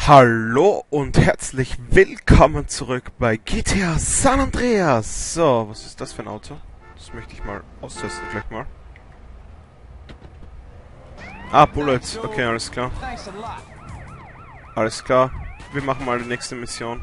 Hallo und herzlich willkommen zurück bei GTA San Andreas. So, was ist das für ein Auto? Das möchte ich mal austesten gleich mal. Ah, Bullets. Okay, alles klar. Alles klar. Wir machen mal die nächste Mission.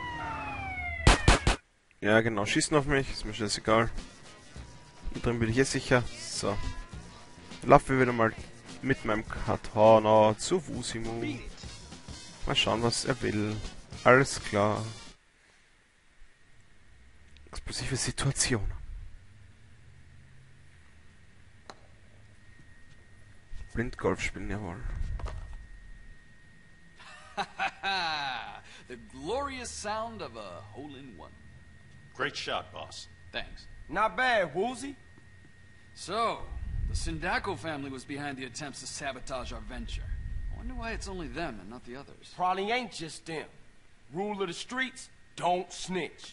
Ja, genau. Schießen auf mich. Ist mir scheißegal. Hier drin bin ich jetzt sicher. So. Laufen wir wieder mal mit meinem Katana zu Wusimo. Mal schauen, was er will. Alles klar. Explosive Situation. Blindgolf spielen, jawohl. The glorious sound of a hole-in-one. Great shot, boss. Thanks. Not bad, Woozy. So, the Sindaco family was behind the attempts to sabotage our venture. I wonder why it's only them and not the others. Probably ain't just them. Rule of the streets, don't snitch.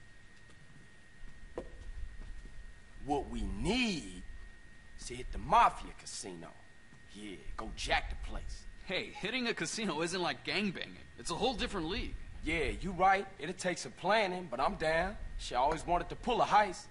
What we need is to hit the Mafia casino. Yeah, go jack the place. Hey, hitting a casino isn't like gangbanging. It's a whole different league. Yeah, you right. It'll take some planning, but I'm down. She always wanted to pull a heist.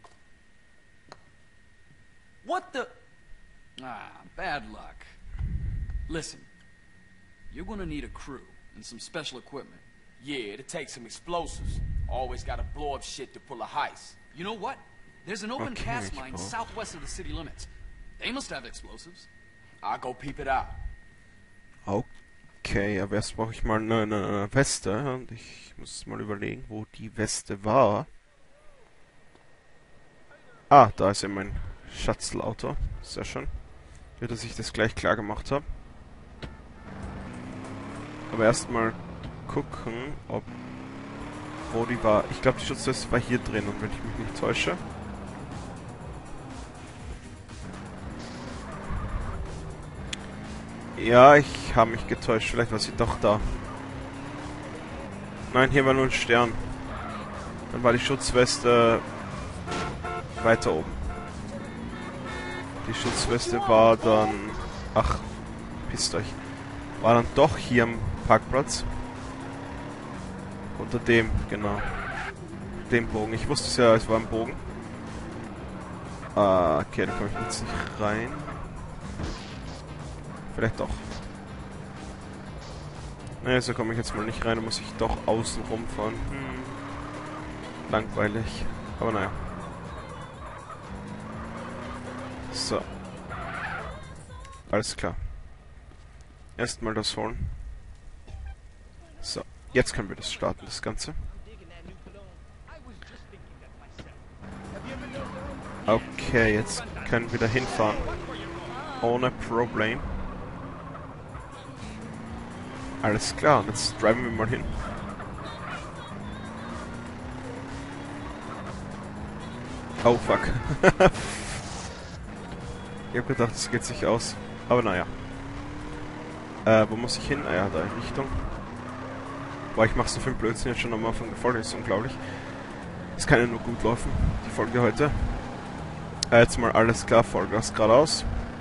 What the... Ah, bad luck. Listen, you're gonna need a crew and some special equipment. Yeah, it'll take some explosives. Always gotta blow up shit to pull a heist. You know what? There's an open Okay, cast mine Paul. southwest of the city limits. They must have explosives. I'll go peep it out. Okay, aber erst brauche ich mal eine Weste. Und ich muss mal überlegen, wo die Weste war. Ah, da ist ja mein Schatzlauter. Sehr schön. Gut, dass ich das gleich klar gemacht habe. Aber erstmal gucken, wo die war. Ich glaube, die Schutzweste war hier drin, und wenn ich mich nicht täusche. Ja, ich habe mich getäuscht. Vielleicht war sie doch da. Nein, hier war nur ein Stern. Dann war die Schutzweste weiter oben. Die Schutzweste war dann... Ach, pisst euch. War dann doch hier am Parkplatz. Unter dem, genau. Dem Bogen. Ich wusste es ja, es war ein Bogen. Ah, okay, da komme ich jetzt nicht rein. Vielleicht doch. Naja, so komme ich jetzt mal nicht rein, da muss ich doch außen rumfahren. Langweilig. Aber naja. So. Alles klar. Erstmal das holen. So. Jetzt können wir das starten, das Ganze. Okay, jetzt können wir da hinfahren. Ohne Problem. Alles klar, und jetzt driven wir mal hin. Oh fuck. Ich hab gedacht, es geht sich aus. Aber naja. Wo muss ich hin? Ah ja, da in Richtung. Boah, ich mach so viel Blödsinn jetzt schon am Anfang der Folge, das ist unglaublich. Es kann ja nur gut laufen, die Folge heute. Jetzt mal alles klar, Vollgas geradeaus.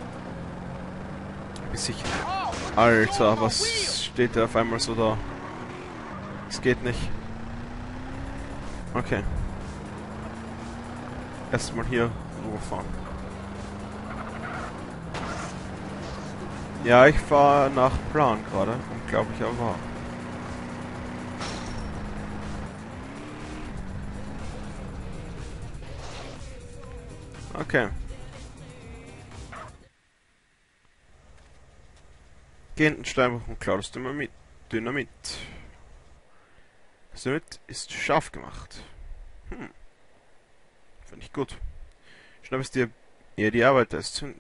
Bis ich... Alter, was steht da auf einmal so da? Es geht nicht. Okay. Erstmal hier rüberfahren. Ja, ich fahre nach Plan gerade. Unglaublich, aber wahr. Okay. Geh in den Steinbruch und klau das Dynamit. Das Dynamit ist scharf gemacht. Finde ich gut. Schnapp es dir eher die Arbeit als zünden.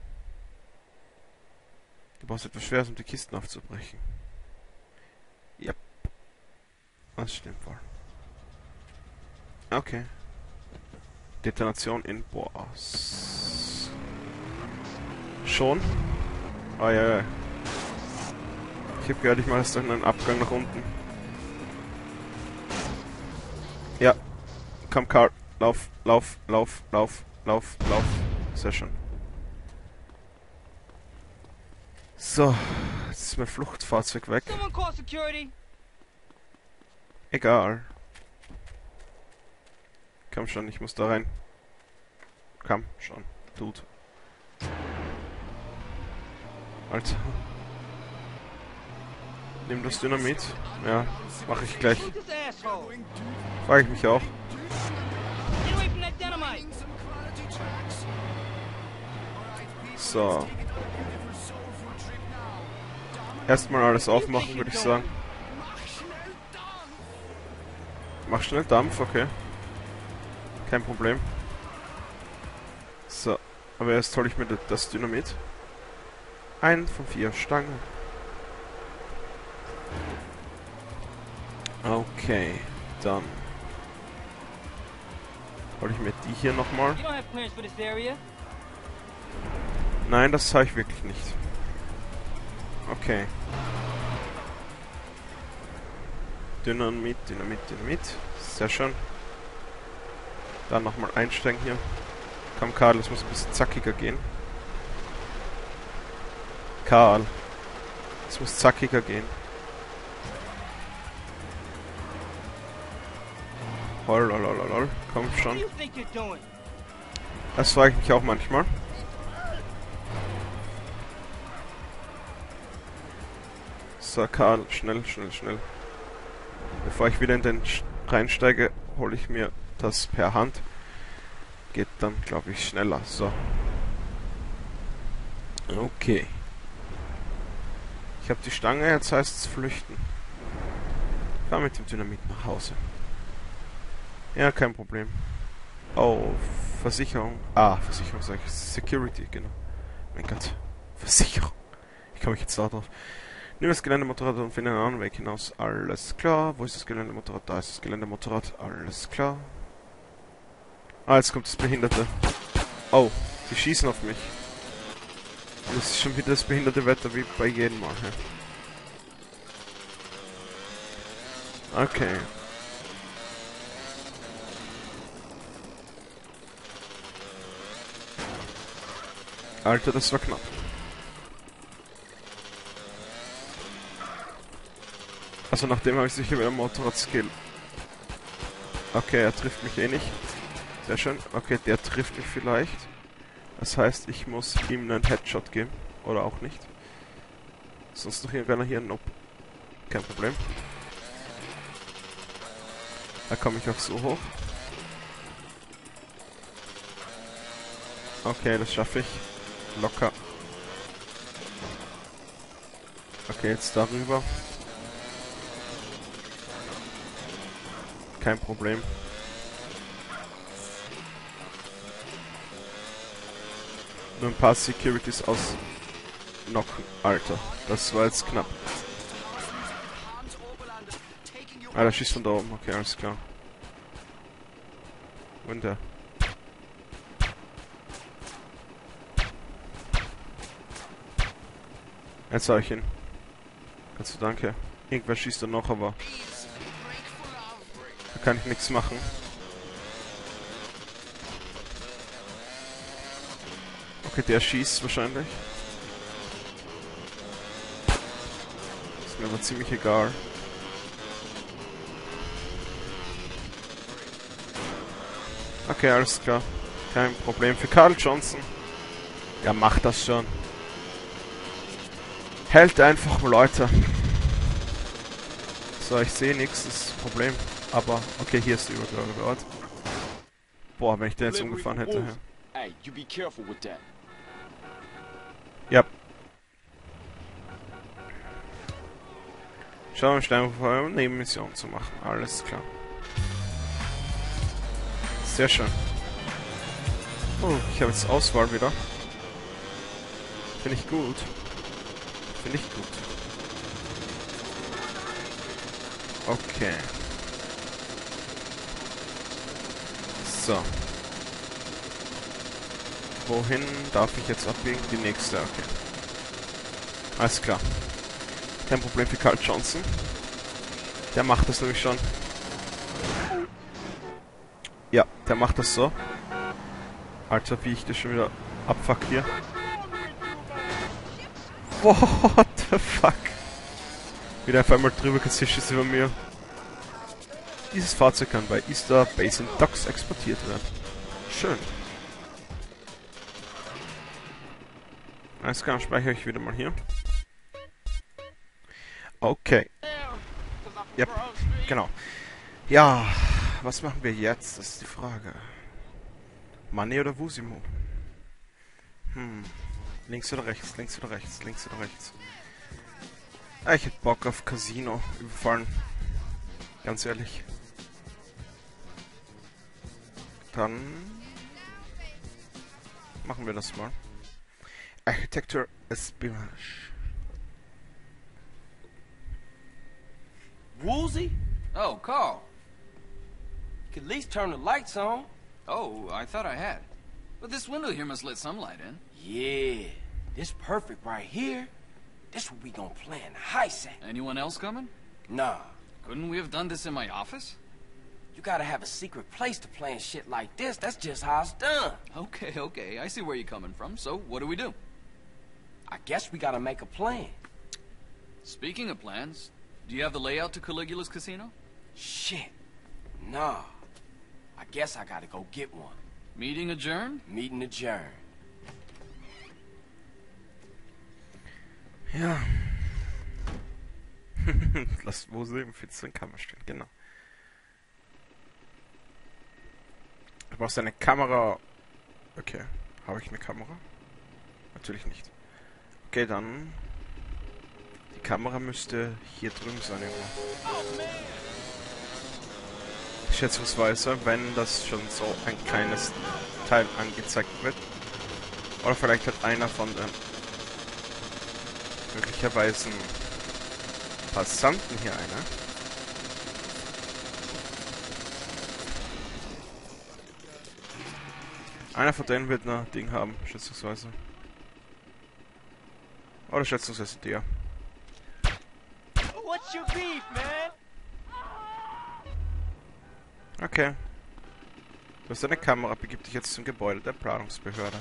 Du brauchst etwas Schweres, um die Kisten aufzubrechen. Ja. Das stimmt wohl. Okay. Detonation in Boas. Schon? Oh ja, ja. Ich hab gehört, ich mache jetzt einen Abgang nach unten. Ja. Komm, Karl. Lauf, lauf, lauf, lauf, lauf, lauf. Sehr schön. So. Jetzt ist mein Fluchtfahrzeug weg. Someone call security. Egal. Komm schon, ich muss da rein. Komm schon, Dude. Alter. Nimm das Dynamit. Ja, mache ich gleich. Who's this asshole? Frage ich mich auch. Get away from that dynamite. So. Erstmal alles aufmachen, würde ich sagen. Mach schnell Dampf, okay. Kein Problem. So. Aber erst hole ich mir das Dynamit. 1 von 4 Stangen. Okay, dann hole ich mir die hier nochmal. You don't have clearance for this area. Nein, das habe ich wirklich nicht. Okay. Dynamit, Dynamit, Dynamit. Sehr schön. Dann nochmal einsteigen hier. Komm, Karl, es muss ein bisschen zackiger gehen. Karl. Es muss zackiger gehen. Lol. Komm What do schon. you think you're doing? Das frage ich mich auch manchmal. So, Karl, schnell. Bevor ich wieder in den reinsteige, hole ich mir das per Hand. Geht dann, glaube ich, schneller. So. Okay. Ich habe die Stange, jetzt heißt es flüchten. Fahr mit dem Dynamit nach Hause. Ja, kein Problem. Oh, Versicherung. Ah, Versicherung sage ich. Security, genau. Mein Gott. Versicherung. Ich komme jetzt da drauf. Nimm das Geländemotorrad und finde einen anderen Weg hinaus. Alles klar. Wo ist das Geländemotorrad? Da ist das Geländemotorrad. Alles klar. Ah, jetzt kommt das Behinderte. Oh, die schießen auf mich. Das ist schon wieder das behinderte Wetter wie bei jedem Mal. Ja. Okay. Alter, das war knapp. Also nachdem habe ich sicher wieder Motorrad-Skill. Okay, er trifft mich eh nicht. Sehr schön. Okay, der trifft mich vielleicht. Das heißt, ich muss ihm einen Headshot geben. Oder auch nicht. Sonst noch irgendeiner hier? Nope. Kein Problem. Da komme ich auch so hoch. Okay, das schaffe ich. Locker. Okay, jetzt darüber. Kein Problem. Nur ein paar Securities ausnocken. Alter, das war jetzt knapp. Ah, der schießt von da oben. Okay, alles klar. Und der. Jetzt hab ich ihn. Ganz danke. Irgendwer schießt da noch, aber da kann ich nichts machen. Okay, der schießt wahrscheinlich. Ist mir aber ziemlich egal. Okay, alles klar. Kein Problem für Carl Johnson. Ja, macht das schon. Hält einfach, Leute. So, ich sehe nichts, das ist das Problem. Aber, okay, hier ist der Übergabeort. Boah, wenn ich den jetzt umgefahren hätte. Hey, you be careful with that. Ja. Schauen wir schnell vor, eine Nebenmission zu machen. Alles klar. Sehr schön. Oh, ich habe jetzt Auswahl wieder. Finde ich gut. Finde ich gut. Okay. So. Wohin darf ich jetzt abbiegen? Die nächste, okay. Alles klar. Kein Problem für Carl Johnson. Der macht das nämlich schon. Ja, der macht das so. Alter, wie ich das schon wieder abfuck hier. What the fuck? Wieder auf einmal drüber gezischt ist über mir. Dieses Fahrzeug kann bei Easter Basin Docks exportiert werden. Schön. Alles klar, speichere ich wieder mal hier. Okay. Ja, genau. Ja, was machen wir jetzt? Das ist die Frage. Money oder Wusimo? Links oder rechts, links oder rechts, links oder rechts. Ah, ich hätte Bock auf Casino überfallen. Ganz ehrlich. Dann machen wir das mal. Architecture Espionage. Woolsey? Oh, Carl. You could at least turn the lights on. Oh, I thought I had. But this window here must let some light in. Yeah, this perfect right here. This what we gonna plan the heist at. Anyone else coming? Nah, Couldn't we have done this in my office? you gotta have a secret place to plan shit like this. That's just how it's done. Okay, okay. I see where you're coming from. So, what do we do? I guess we gotta make a plan. Speaking of plans, do you have the layout to Caligula's casino? Shit. Nah. I guess I gotta go get one. Meeting adjourned? Meeting adjourned. Ja. Lass Wusel im finsteren Kammer stehen, genau. Du brauchst eine Kamera. Okay. Habe ich eine Kamera? Natürlich nicht. Okay, dann... Die Kamera müsste hier drüben sein irgendwo. Schätzungsweise, wenn das schon so ein kleines Teil angezeigt wird. Oder vielleicht hat einer von den möglicherweise Passanten hier eine. Einer von denen wird ein Ding haben, schätzungsweise. Oder schätzungsweise der. What's your beef, man? Okay. Du hast eine Kamera, begib dich jetzt zum Gebäude der Planungsbehörde.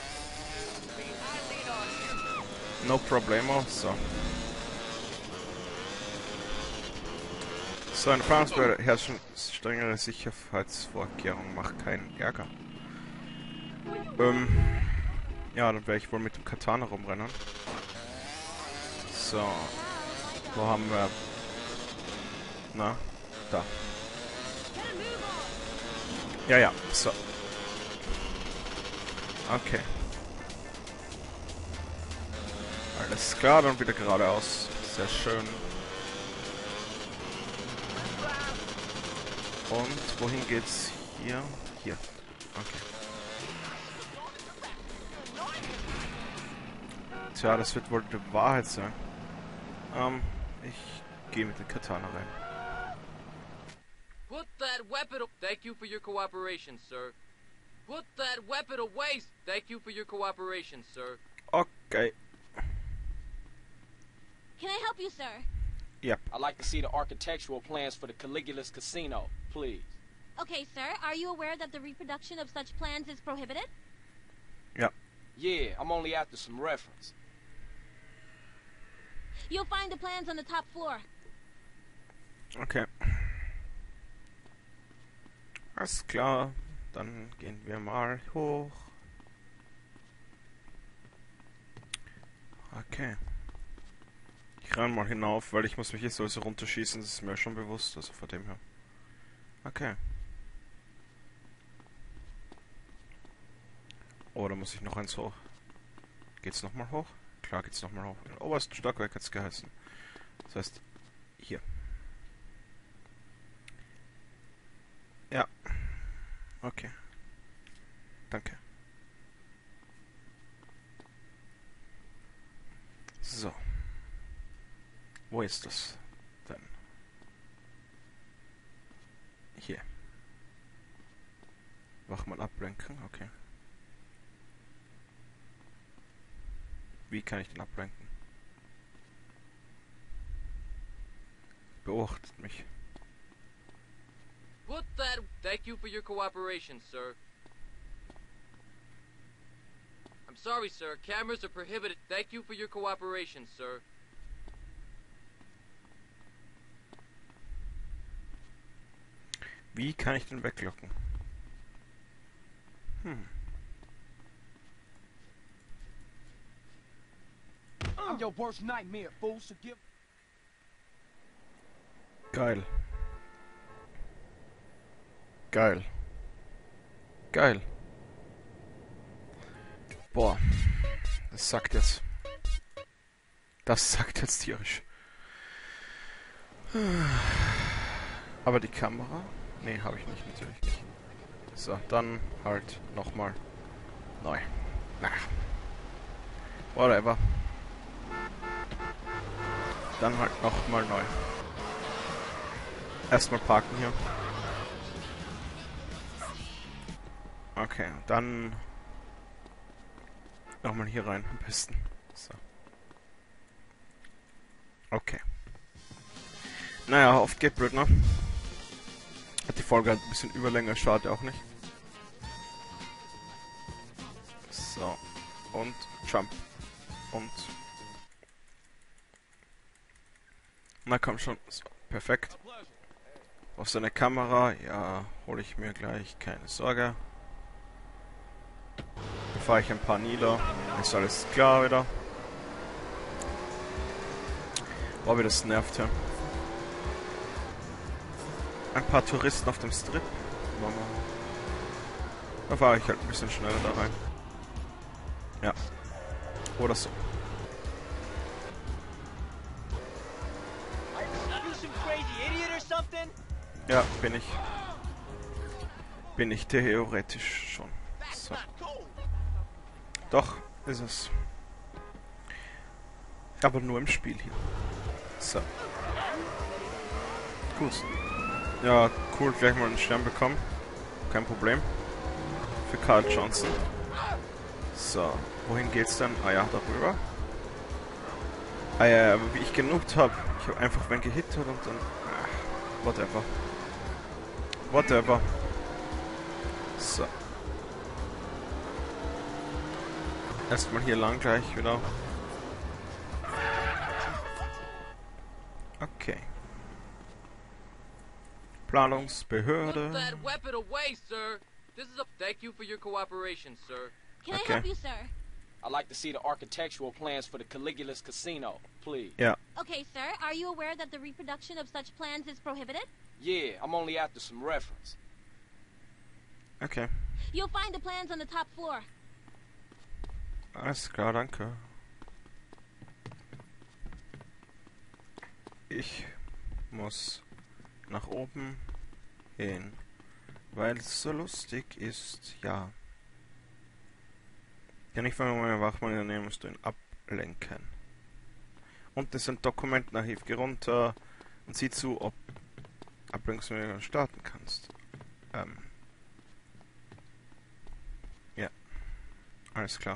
No problemo, so. So, eine Planungsbehörde herrschen strengere Sicherheitsvorkehrungen, macht keinen Ärger. Ja, dann werde ich wohl mit dem Katana rumrennen. So. Wo haben wir... Na, da. Ja, ja, so. Okay. Alles klar, dann wieder geradeaus. Sehr schön. Und wohin geht's? Hier? Hier. Okay. Tja, das wird wohl die Wahrheit sein. Ich gehe mit dem Katana rein. Put that weapon. Thank you for your cooperation, sir. Put that weapon away. Thank you for your cooperation, sir. Okay. Can I help you, sir? I'd like to see the architectural plans for the Caligula's casino, please. Okay, sir. Are you aware that the reproduction of such plans is prohibited? Yeah, I'm only after some reference. You'll find the plans on the top floor. Okay. Alles klar. Dann gehen wir mal hoch. Okay. Ich renn mal hinauf, weil ich muss mich jetzt sowieso runterschießen. Das ist mir schon bewusst, also von dem her. Okay. Oh, da muss ich noch eins hoch. Geht's nochmal hoch? Klar geht's nochmal hoch. In obersten Stockwerk hat's geheißen. Das heißt, hier. Ja. Okay. Danke. So. Wo ist das denn? Hier. Wachmann ablenken, okay. Wie kann ich den ablenken? Beobachtet mich. Put that. Thank you for your cooperation, sir. I'm sorry, sir. Cameras are prohibited. Thank you for your cooperation, sir. Wie kann ich den weglocken? I'm your worst nightmare, fool, so give... Geil. Geil. Geil. Boah. Das sagt jetzt. Das sagt jetzt tierisch. Aber die Kamera? Nee, habe ich nicht, natürlich nicht. So, dann halt nochmal neu. Na. Whatever. Dann halt nochmal neu. Erstmal parken hier. Okay, dann nochmal hier rein am besten. So. Okay. Naja, oft geht blöd, ne? Hat die Folge halt ein bisschen Überlänge, schade auch nicht. So. Und Jump. Und... Na komm schon. So, perfekt. Auf seine Kamera, ja, hole ich mir gleich, keine Sorge. Befahre ich ein paar Nieder, ist alles klar wieder. Boah, wie das nervt, ja. Ein paar Touristen auf dem Strip. Da fahre ich halt ein bisschen schneller da rein. Ja. Oder so. You some crazy idiot or something? Ja, bin ich. Bin ich theoretisch schon. So. Doch, ist es. Aber nur im Spiel hier. So. Gut. Ja, cool, gleich mal einen Stern bekommen. Kein Problem. Für Carl Johnson. So, wohin geht's denn? Ah ja, darüber. Ah ja, aber wie ich genutzt habe. Ich habe einfach wen gehittet und dann... Ach, whatever. Whatever. So. Erstmal hier lang gleich wieder. Okay. Planungsbehörde. Put that weapon away, sir. This is a thank you for your cooperation, sir. Can Okay. I help you, sir? I'd like to see the architectural plans for the Caligula's Casino, please. Ja. Okay, sir. Are you aware that the reproduction of such plans is prohibited? Yeah, I'm only after some reference. Okay. You'll find the plans on the top floor. Alles klar, danke. Ich muss nach oben gehen, weil es so lustig ist, ja. Kann ich von meinem Wachmann übernehmen, musst du ihn ablenken. Und das ist ein Dokumentenarchiv. Geh runter und sieh zu, ob Ablenkungsmöglichkeiten starten kannst. Ja. Alles klar.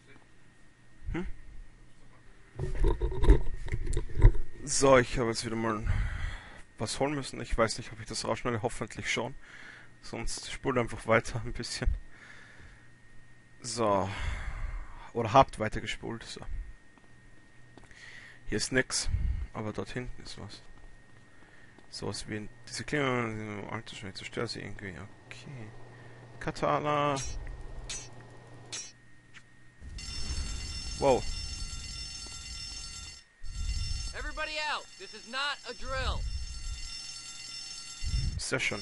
So, ich habe jetzt wieder mal was holen müssen. Ich weiß nicht, ob ich das rausschneide. Hoffentlich schon. Sonst spult einfach weiter ein bisschen. So. Oder habt weiter gespult. So. Hier ist nix. Aber dort hinten ist was. Sowas wie diese Klima. Altersschnitt zerstört sie irgendwie. Okay. Katana. Wow. Everybody out. This is not a drill. Sehr schön.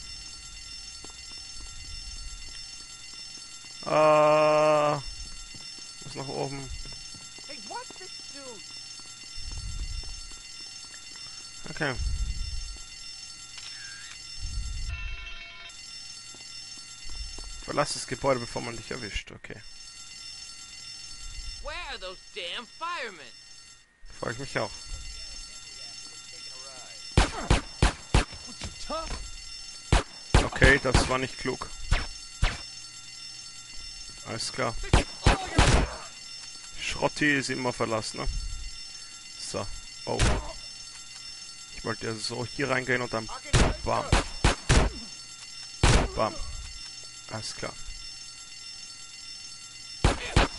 Muss nach oben. Hey, watch this dude. Okay. Verlass das Gebäude, bevor man dich erwischt. Okay. Where are those damn firemen? Frage ich mich auch. Okay, das war nicht klug. Alles klar. Schrotti ist immer verlassen, ne? So. Oh. Ich wollte ja so hier reingehen und dann bam. Bam. Alles klar.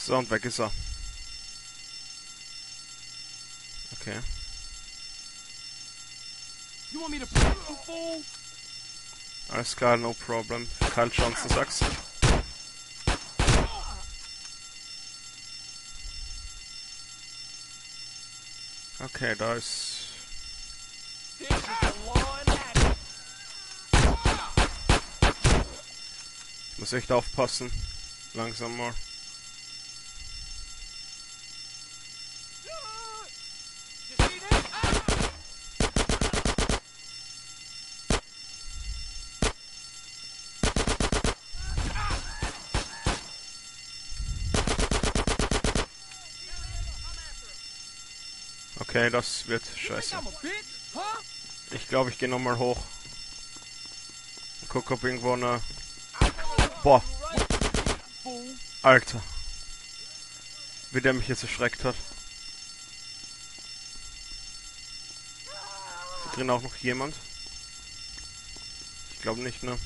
So, und weg ist er. Okay. You want me to punch you, fool? Alles klar, no problem. Kyle Johnson sagt's. Okay, da ist... This is the law and action. Ich muss echt aufpassen. Langsam mal. You see this? Okay, das wird scheiße. I'm a bitch, huh? Ich glaube, ich gehe nochmal hoch. Guck, ob irgendwo eine... Boah, Fool. Alter. Wie der mich jetzt erschreckt hat. Ist da drin auch noch jemand? Ich glaube nicht, ne?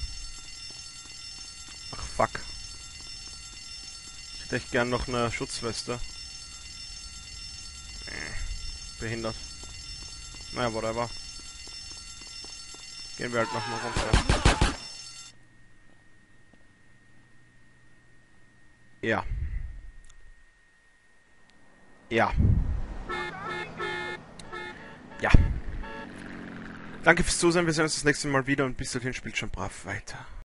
Ach, fuck. Ich hätte echt gern noch eine Schutzweste. Behindert. Naja, whatever. Gehen wir halt nochmal runter. Ja. Ja. Ja. Danke fürs Zusehen, wir sehen uns das nächste Mal wieder und bis dahin spielt schon brav weiter.